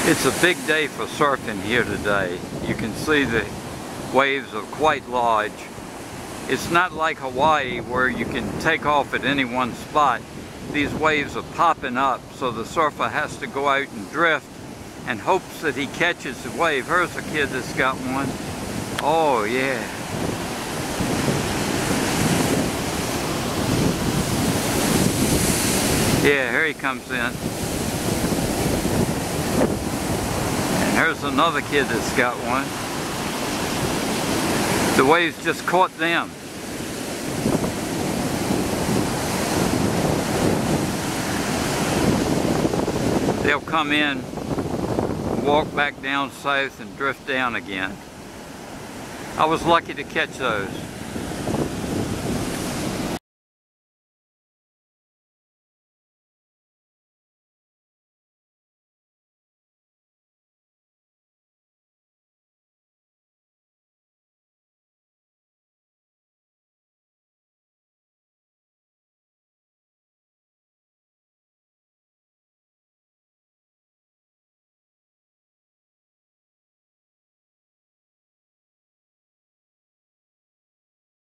It's a big day for surfing here today. You can see the waves are quite large. It's not like Hawaii where you can take off at any one spot. These waves are popping up, so the surfer has to go out and drift and hopes that he catches the wave. Here's a kid that's got one. Oh yeah. Yeah, here he comes in. And here's another kid that's got one. The waves just caught them. They'll come in, walk back down south and drift down again. I was lucky to catch those.